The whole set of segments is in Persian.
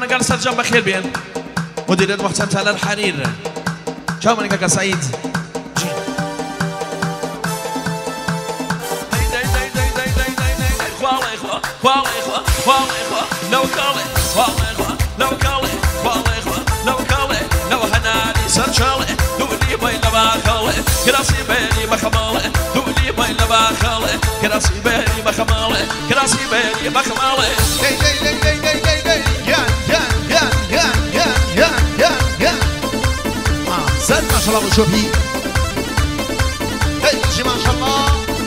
جاوانا قال سرجان بخير بين مدير المحسن تالا الحرير جاوانا قال سعيد لو كالي لو كالي لو كالي لو هناني سرجالي دولي بين باخالي كراسي بيني بخمالي دولي بين باخالي كراسي بيني بخمالي كراسي بيني بخمالي زاد ما شاء الله وشوفي هيجي ما شاء الله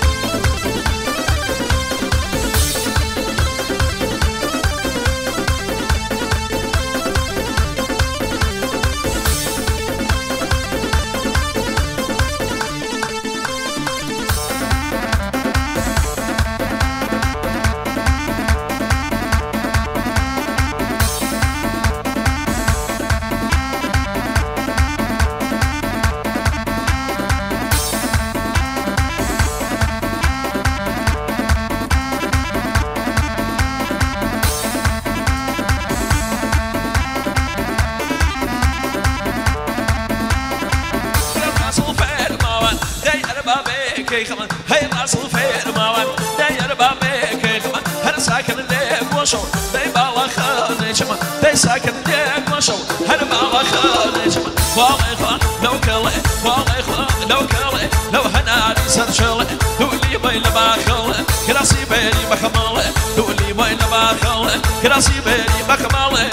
هاي الأصل في الموان داير بابيك خمان هر ساكن ليك وشو داي بالا خاني شمان داي ساكن ليك وشو هر بالا خاني شمان والله خان لو كلي والله خان لو كلي لو هناني سرشلي دولي بين باخلي كراسي بيني بخمالي دولي بين باخلي كراسي بيني بخمالي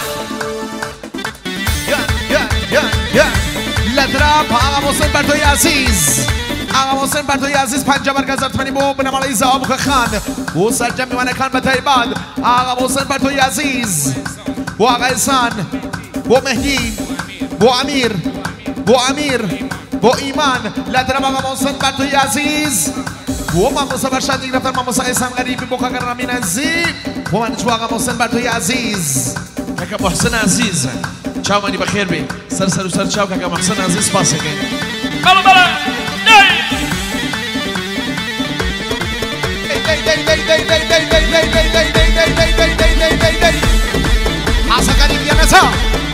يا لا تراب آقا محسن برتوی عزیز آقا محسن برتوی عزیز پنجه مرکز ارتمنی بو بنام علی زهاب خان و سرجم میوانه کان بتایباد آقا محسن برتوی عزیز و آقا احسان و مهدی و امیر و ایمان لا تراب آقا محسن برتوی عزیز و ما مصطفی شادی گرفتن ما مصطفی احسان غریبی بو کاکر رامین عزیز و من جو آقا محسن برتوی عزیز آقا محسن عزیز چاو مانی بخیر بی سر چاو که محسن عزیز پاسه گین بلا عسى قريب يا نساء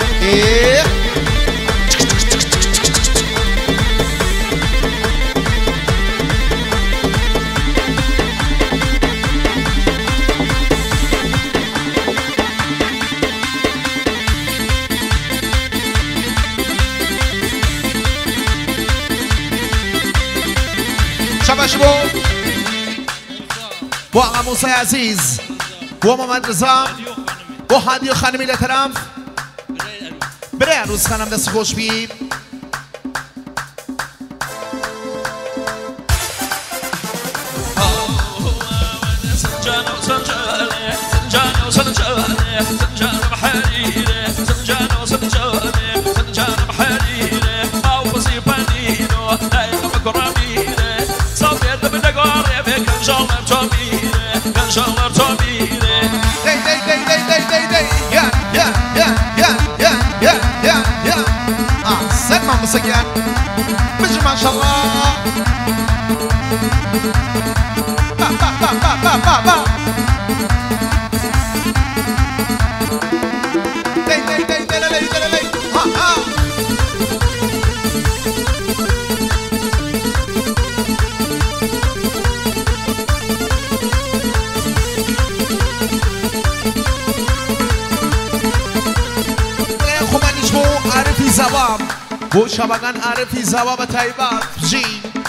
شباشبو و آقا موسی عزیز و محمد رضا و هادی و خانمی لطرف بره عروس خانم دست خوش بی سجان بجي ما شاء الله با دي ها خماني شبو عارفي زوام بو شبگان عارفی زواب تایبات جی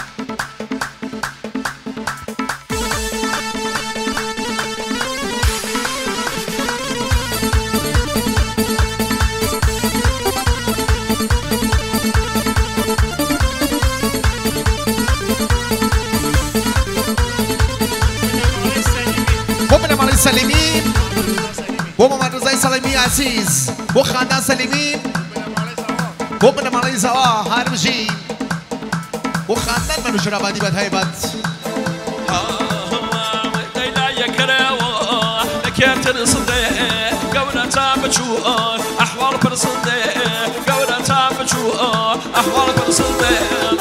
بو من مالی سلیمین بو محمد رضای سلیمی عزیز بو خاندان سلیمین بو من مالی زوا هرمجی بو خاندان منو شرابادی بتایبات كيف تنصدي قولنا تابجوان أحوال برصدي قولنا تابجوان أحوال برصدي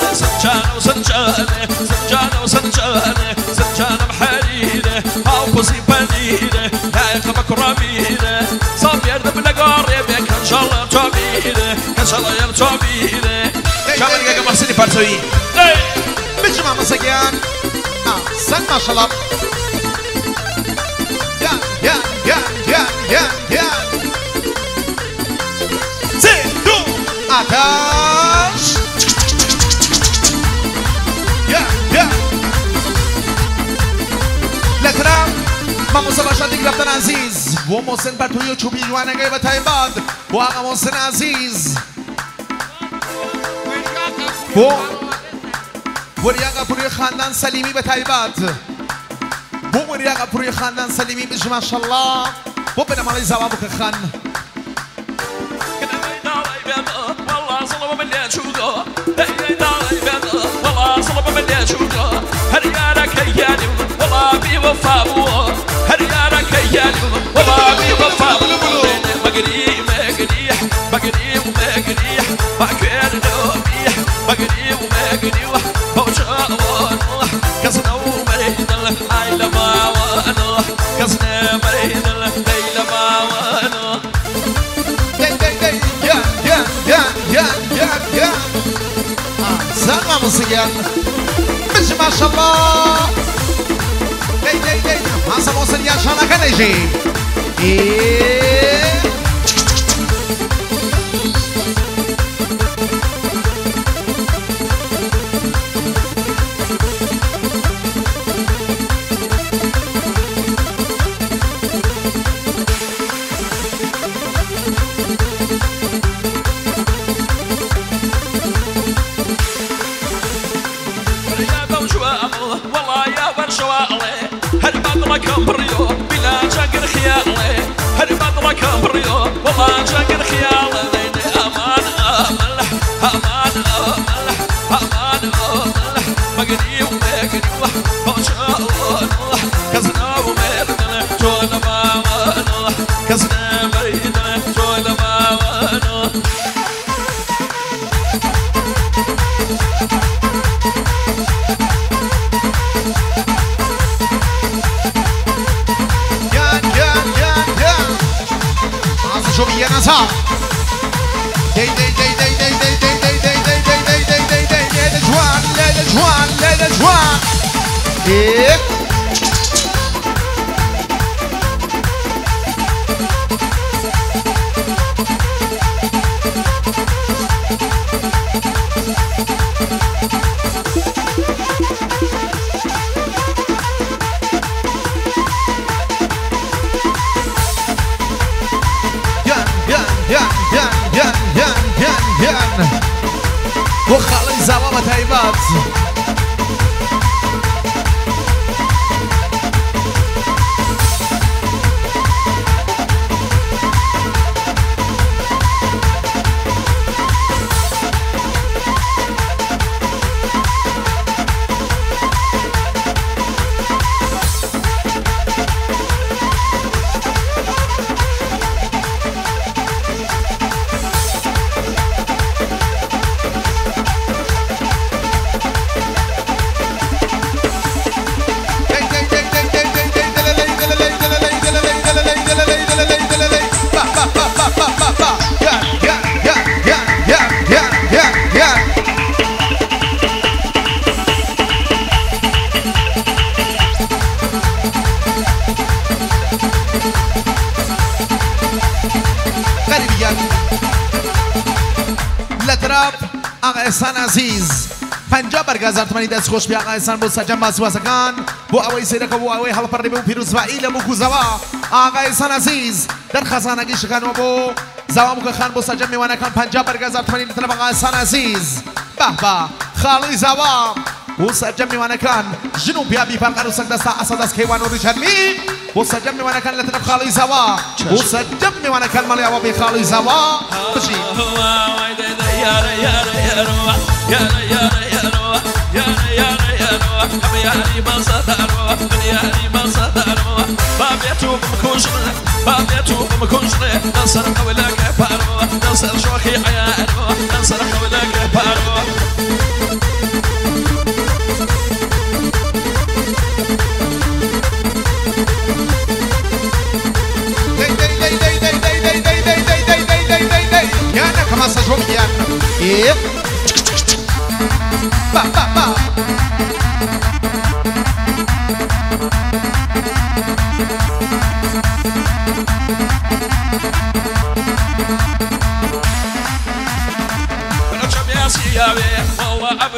سنجان وسنجان بحريري أو بصي بنيري لا يقبك رميري صاب يردب لقاري شابيله شابيله كم حسني بارسوي بجمع مسجان سن ما شاء الله يا زيدو آتش يا لترام ما مسابقات گرفتن عزیز و محسن بر توی چوبی جوانگی و تایباد و آقا محسن عزیز و ریاقا پروی خاندان سلیمی به تایباد و ریاقا پروی خاندان سلیمی بجم ماشالله و به نمالی زوابو که خان والله صلب من اللي اشوقه والله صلب من اللي اشوقه هريانك هياني والله في وفابوه هريانك هياني والله في وفابوه مقري مقريح مقري ومقريح ما كان نوبيح مقري ومقريح فوجا ونوح كسنا ومريد العيلة ما ونوح كسنا مريد العيلة ما ونوح يا سلام مصيان مش ما شاء الله دي حسن وصل يا شانا كان يجي والله يا برشوالي هل بدرك بريو بلا جاكر خيالي هل بدرك بريو والله جاكر خيالي امان املح امان املح امان املح مقري ومقري وحوشا ونوح كزنا ومردنا جونا ما ونوح كزنا مريدنا جونا ما ونوح شوفي يا نزار دي ليلة جوان ايه وخالي زوامة هيبات لطرف آقا احسان عزیز 50 برگزار تمانی دست خوش بی آقا احسان بود سجن باسوازگان بو اوی سیرک و بو اوی حال پرده بو پیروز و ایل مو زوا آقا احسان عزیز در خزانگی شکن و بو زوا مو خان بو سجن میوانه کان 50 برگزار تمانی لطرف آقا احسان عزیز به به خالی زوا و سجن میوانه کان جنوب یا بی فرق رو سگ دستا اسد از کیوان و ریچارد می و سجن میوانه کان لطرف خالی زوا و سجن میوانه کان مالی و بی خالی زوا بشی يا بصدر يا بصدر بابيتو بمكوشنا بابيتو بمكوشنا نصر قولك بارو نصر شوخي عيانو نصر قولك بارو يا انا كما سجوك يا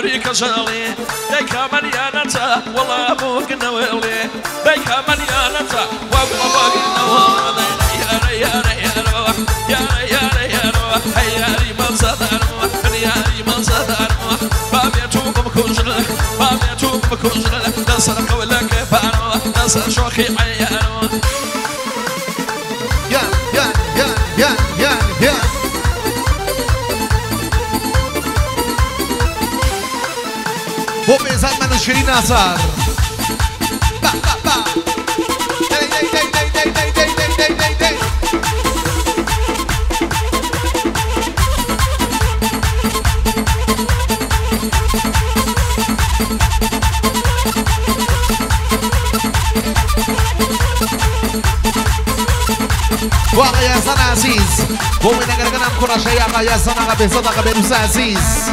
أمريكا شغلي ديكا مليانة والله أبوك نويلي ديكا مليانة وأبوك نويلي يا ري يا ري يا روح يا ري يا ري يا روح هيا ري من صدر روح يا ري من صدر روح بابيتوكم كوجل بابيتوكم كوجل نصر قولك فاروح نصر شوخي عياروح يا يا يا يا يا يا هو بيزاد من 20 آثار با با با دي دي دي دي دي دي دي دي دي دي واقع يا سنة عزيز هو من أجرنا نكون شيئا يا سنة بصدق بنوس عزيز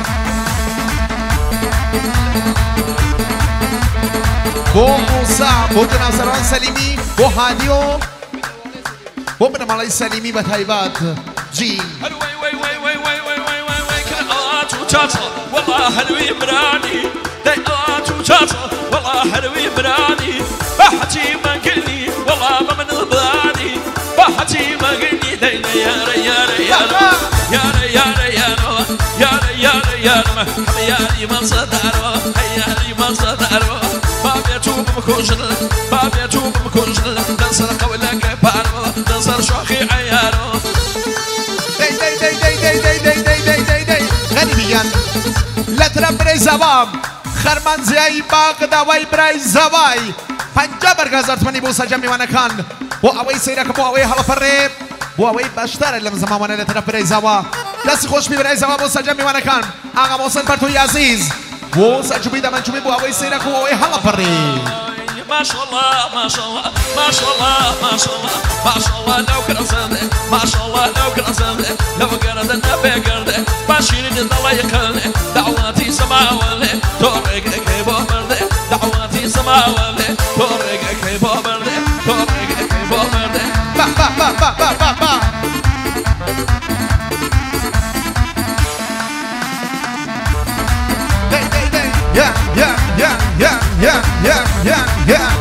بو موسى بو جناب سروان سليمي بو هاديو بو من مالي سليمي بتايبات جي وي وي وي وي وي وي وي وي وي كرات وتاتا والله حلوي مراني ديات وتاتا والله حلوي مراني بحتي ما قلني والله ما من الباني بحتي ما قلني دينا يا ري يا ري يا ري يا ري يا ري يا ري يا ري يا ري يا ري يا ري من صدر يا ري من صدر بابيتوكم كوجل بابيتوكم كوجل نصر قولك بارو نصر شوخي عيارو دي دي دي دي دي دي دي دي دي دي غنيبيا لا تربري زبام خرمان زي باق دواي براي زواي پنجابر غزارت مني بوسا جمي وانا كان بو اوي سيرك بو اوي هلا فريب بو اوي باشتر لما زمان وانا لا تربري زوا دست خوش بي براي زوا بوسا جمي وانا كان آقا محسن برتوی عزیز بوسا جوبي دا من جوبي بو اوي سيرك بو اوي هلا فريب ما شاء الله ما شاء الله ما شاء الله ما شاء الله ما شاء الله لو كان صدق ما شاء الله لو كان صدق لو قرد النبي قرد باشير الله يقلد دعواتي سما ولي تورك كيبو برد دعواتي سما ولي تورك كيبو برد تورك كيبو برد با با با با با با با Yeah, yeah, yeah, yeah, yeah, yeah, yeah, yeah.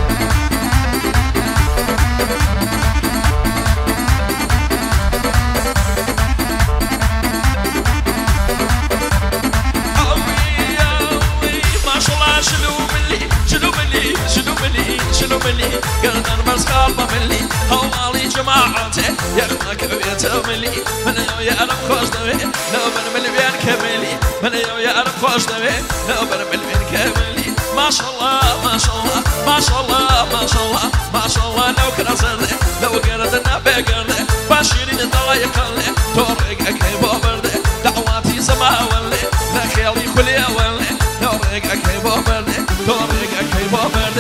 شنو ملي قلنا المسخال ملي هوالي جماعته يخلق بيته ملي من يعرف خوش دوي لو بن مليون كملي من يعرف خوش دوي لو بن مليون كملي ما شاء الله ما شاء الله ما شاء الله ما شاء الله ما شاء الله لو كان صدق لو قرد النبي قرد باشيرين الله يقلد تورق كيبو برد دعواتي سما ولي لا خيالي كلي ولي تورق كيبو برد تورق كيبو برد